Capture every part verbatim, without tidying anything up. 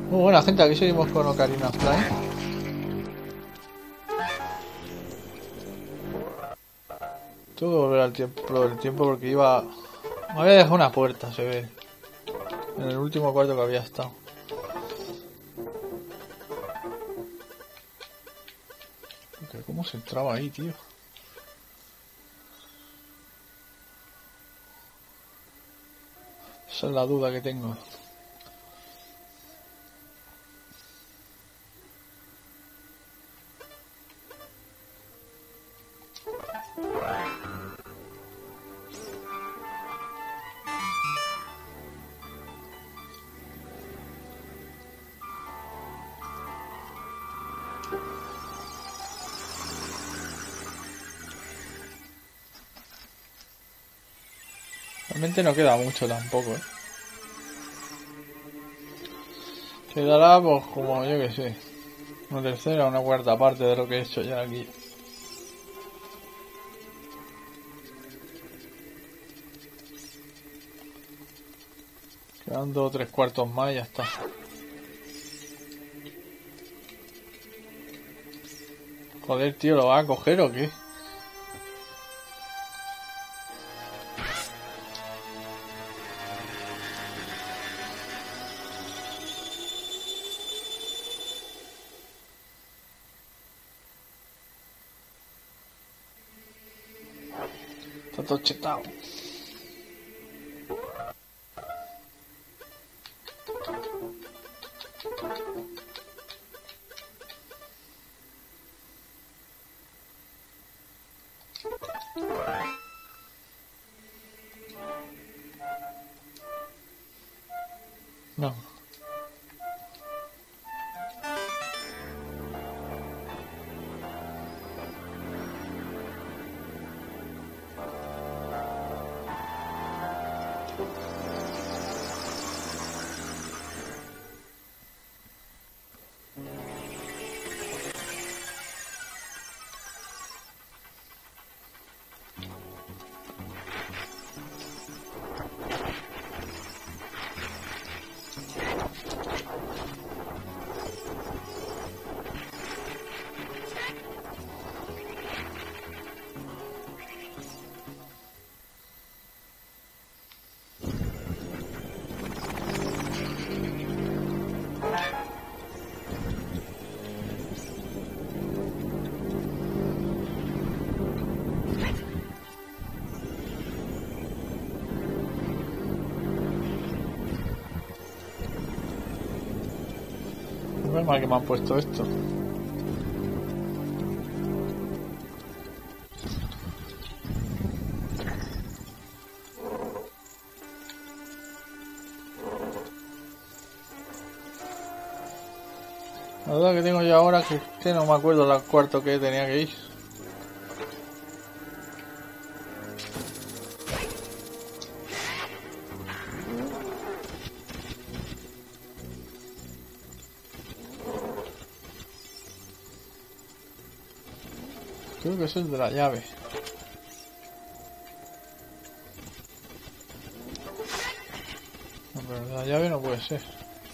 Muy buena gente, aquí seguimos con Ocarina of Time. Tengo que volver al tiempo del tiempo porque iba... Me había dejado una puerta, se ve. En el último cuarto que había estado. Porque ¿cómo se entraba ahí, tío? Esa es la duda que tengo. Realmente no queda mucho tampoco, ¿eh? Quedará, pues, como yo que sé, una tercera o una cuarta parte de lo que he hecho ya aquí. Quedan dos o tres cuartos más y ya está. Joder, tío, ¿lo vas a coger o qué? Está todo chetado. No. No es mal que me han puesto esto. La duda que tengo yo ahora es que, que no me acuerdo el cuarto que tenía que ir. Creo que es el de la llave. No, pero la llave no puede ser.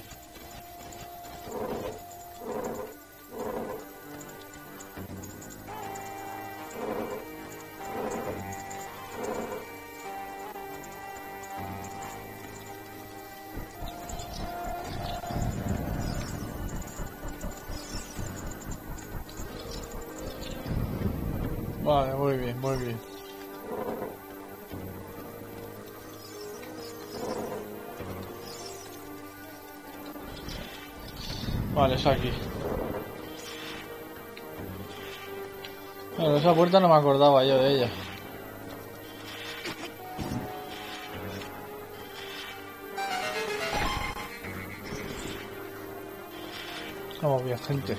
Vale, muy bien, muy bien. Vale, es aquí. Bueno, esa puerta no me acordaba yo de ella. Vamos bien, gente.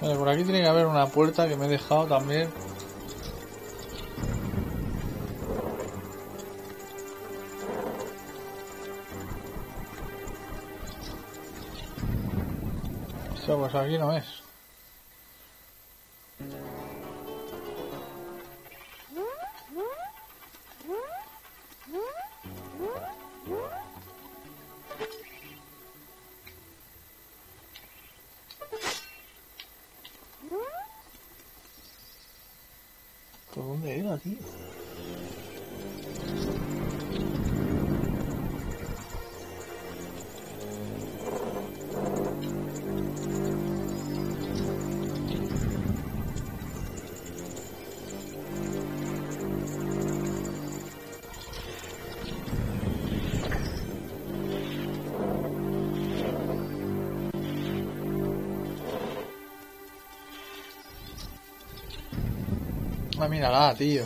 Vale, por aquí tiene que haber una puerta que me he dejado también. O sea, pues aquí no es. ¿Por dónde era, tío? Ah, mírala, tío.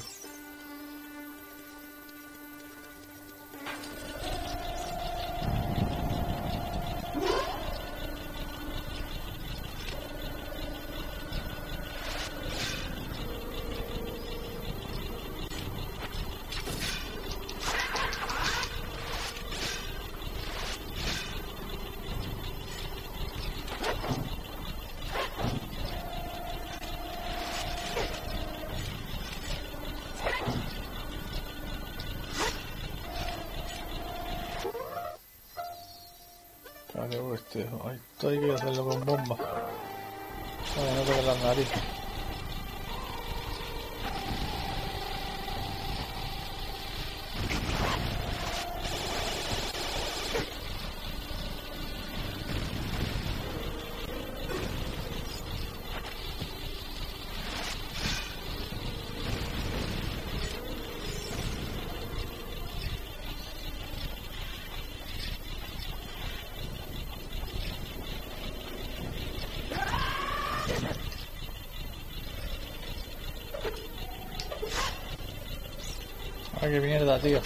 Este, esto hay que hacerlo con bomba. Vale, no toques las narices. Ah, qué mierda, tío.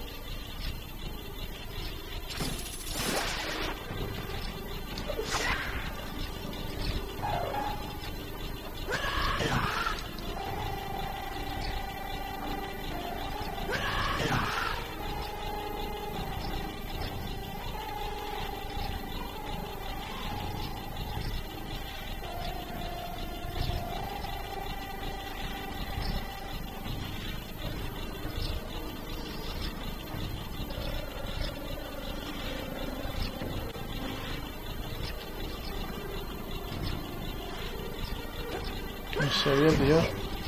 ¿En serio, tío?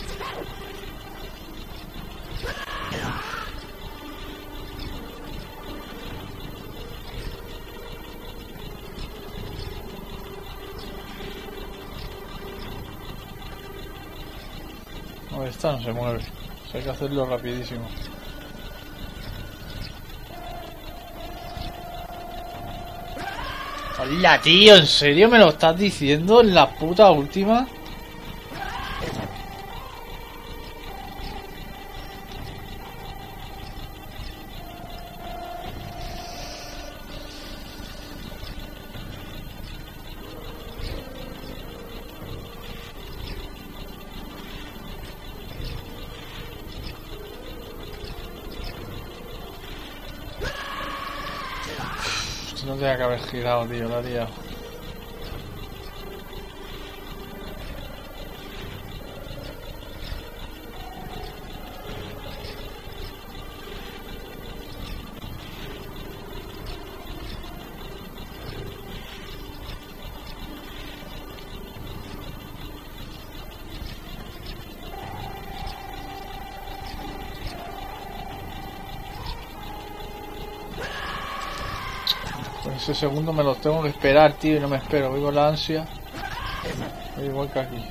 No, esta no se mueve. O sea, hay que hacerlo rapidísimo. Hola, tío, ¿en serio me lo estás diciendo en la puta última? No tenía que haber girado, tío, la tía. Ese segundo me los tengo que esperar, tío, y no me espero. Voy con la ansia. Voy igual que aquí.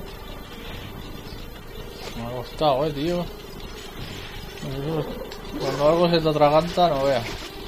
Me ha costado, eh, tío. Cuando algo se te atraganta, no veas.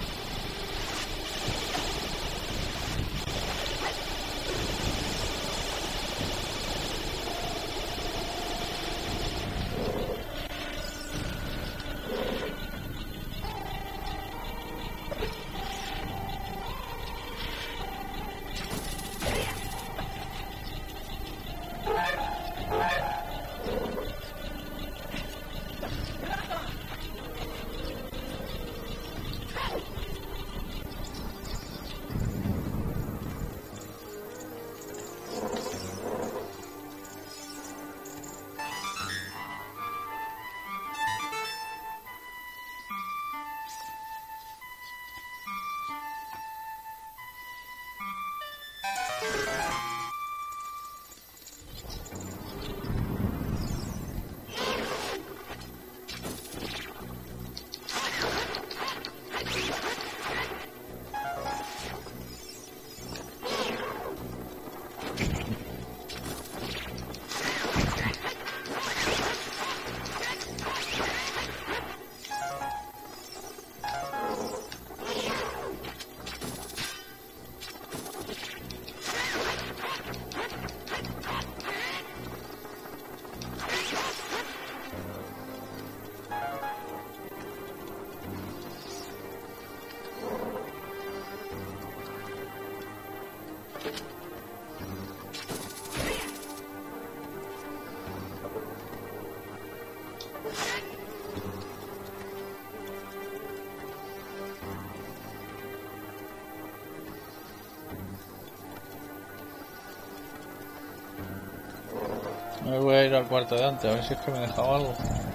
Me voy a ir al cuarto de antes, a ver si es que me he dejado algo.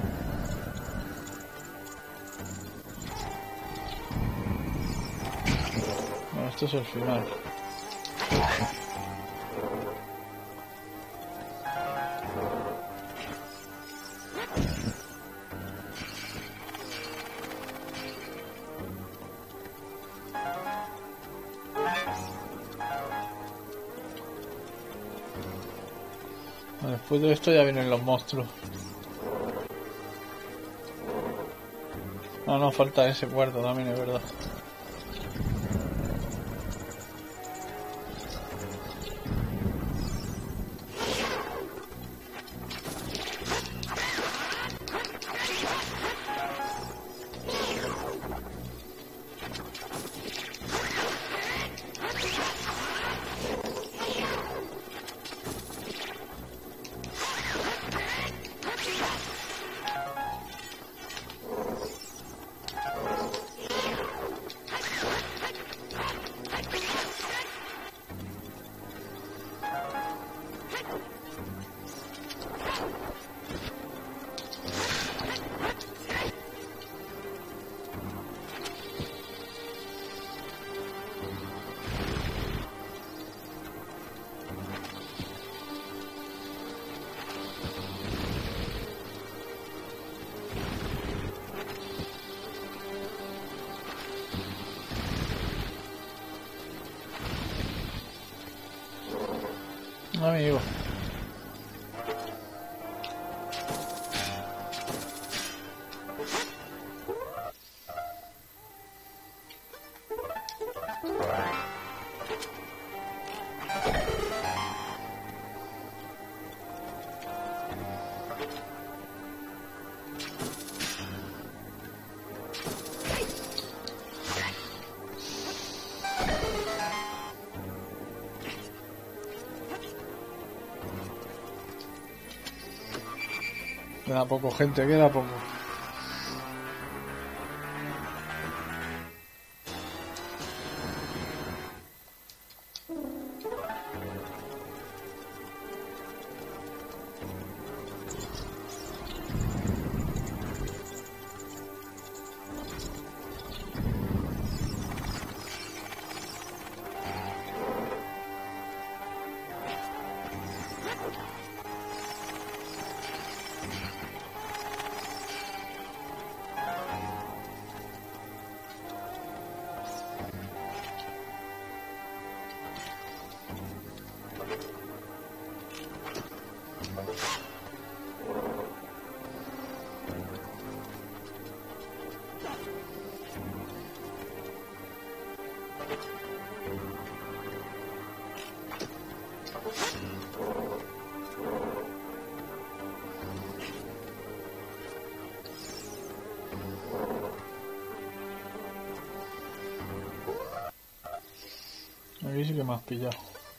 Bueno, esto es el final. Después de esto ya vienen los monstruos. No, no, falta ese cuarto también, es verdad. Amigo. Queda poco, gente, queda poco. Aquí sí que me has pillado.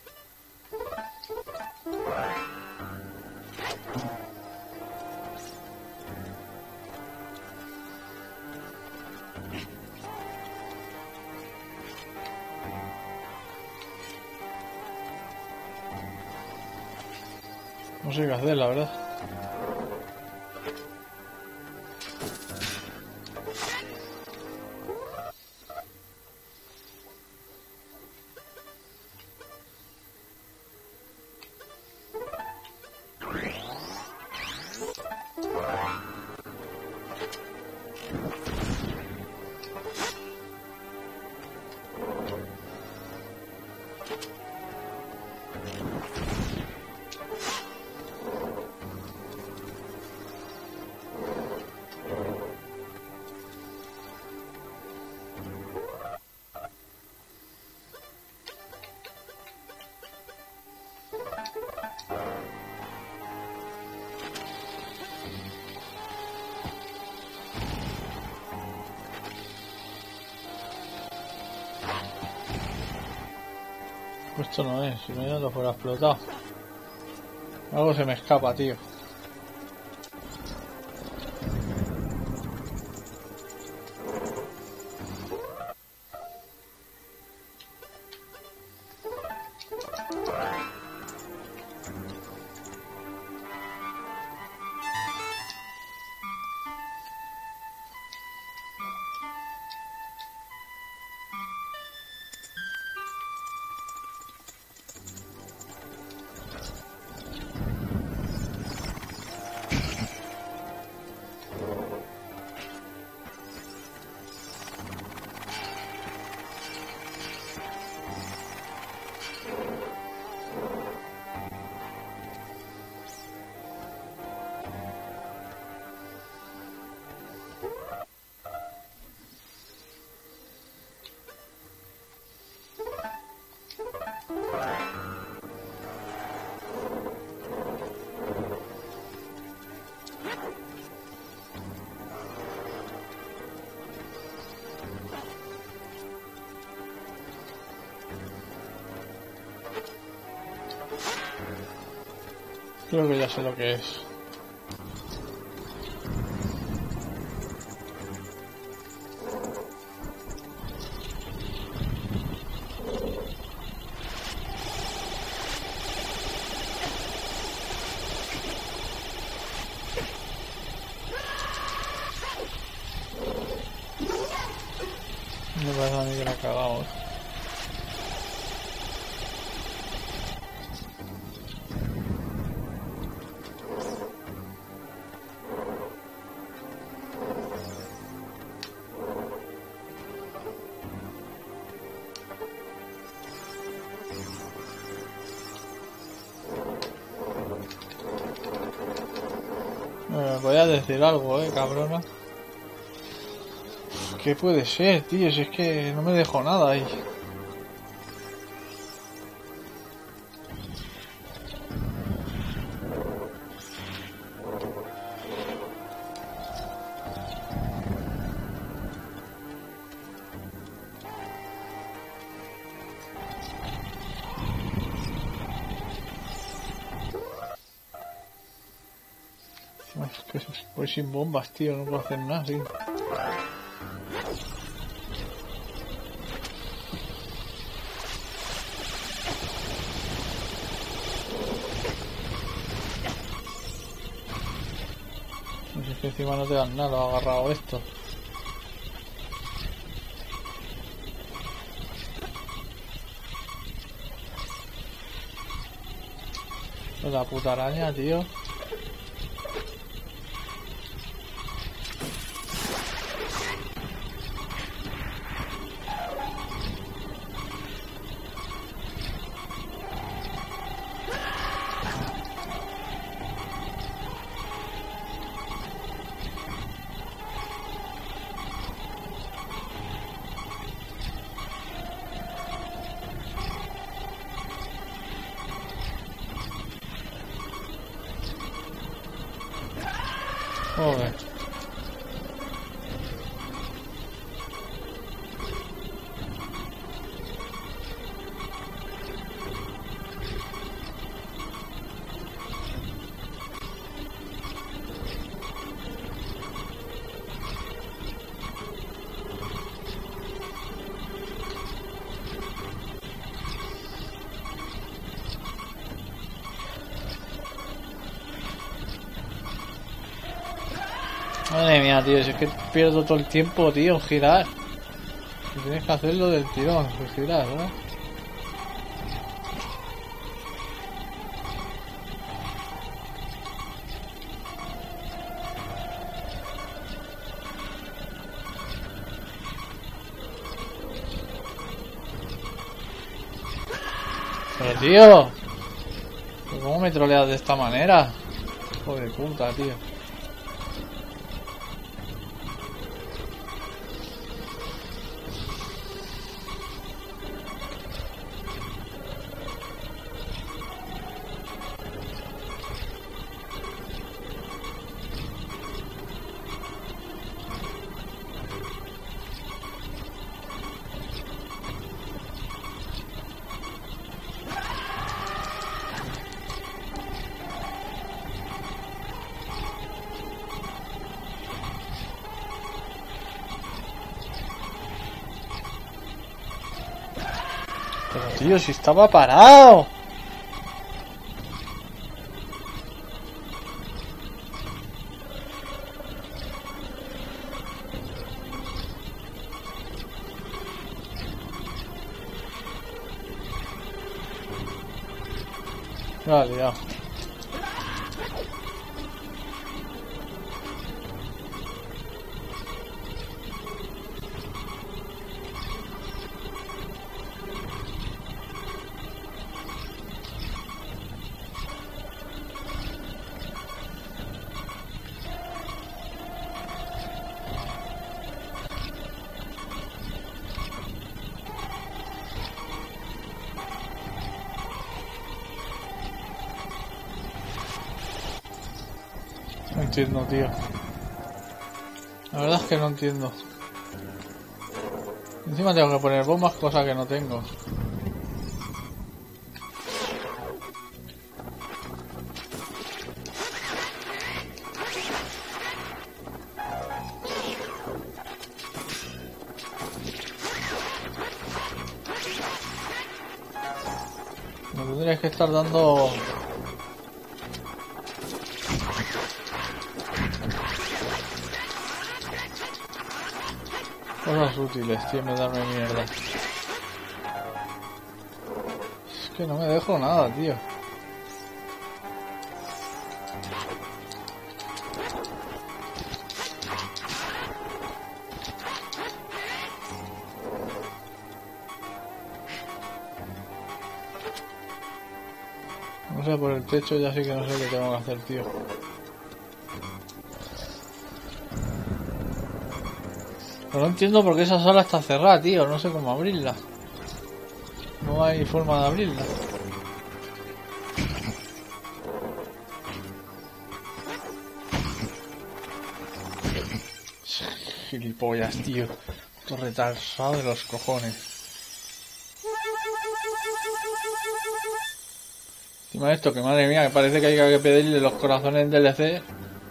No sé qué hacer, la verdad. Esto no es, si no lo fuera explotado. Algo se me escapa, tío. Creo que ya sé lo que es. Me parece a mí que la cagamos. Me voy a decir algo, eh, cabrona. ¿Qué puede ser, tío? Si es que no me dejo nada ahí. Es que voy sin bombas, tío, no puedo hacer nada, tío. No sé si encima no te dan nada, lo ha agarrado esto. La puta araña, tío. Joder. Madre mía, tío, si es que pierdo todo el tiempo, tío, girar. Y tienes que hacerlo del tirón, pues girar, ¿no? Pero tío, ¿cómo me troleas de esta manera? Joder puta, tío. Pero tío, si estaba parado. Vale, ya. No entiendo, tío. La verdad es que no entiendo. Encima tengo que poner bombas, cosa que no tengo. Me tendrías que estar dando... cosas útiles, tío, me darme mierda. Es que no me dejo nada, tío. No sé, por el techo ya sí que no sé qué tengo que hacer, tío. Pero no entiendo por qué esa sala está cerrada, tío. No sé cómo abrirla. No hay forma de abrirla. Gilipollas, tío. Esto retrasado de los cojones. Encima esto, que madre mía, que parece que hay que pedirle los corazones en D L C.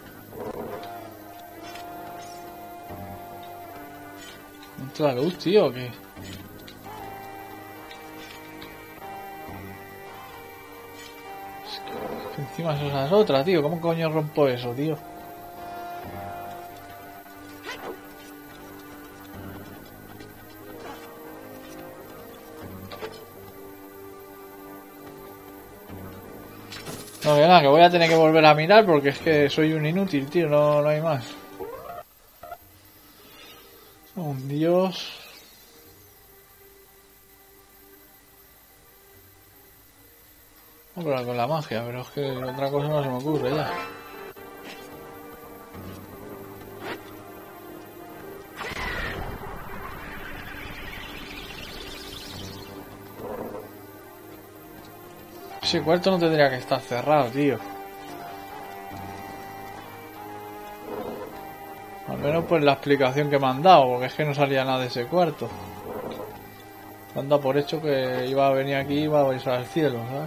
Entra la luz, tío, que... Es que encima esa es otra, tío. ¿Cómo coño rompo eso, tío? No, venga, que voy a tener que volver a mirar porque es que soy un inútil, tío. No, no hay más. Oh, Dios. Vamos con la magia, pero es que otra cosa no se me ocurre ya. Ese cuarto no tendría que estar cerrado, tío. Al menos pues la explicación que me han dado, porque es que no salía nada de ese cuarto. Anda por hecho que iba a venir aquí y iba a irse al cielo, ¿sabes?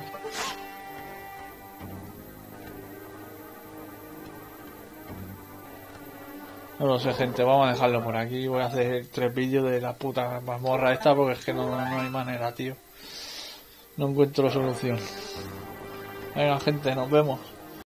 No lo sé, gente, vamos a dejarlo por aquí. Voy a hacer tres vídeos de la puta mazmorra esta porque es que no, no hay manera, tío. No encuentro solución. Venga, gente, nos vemos.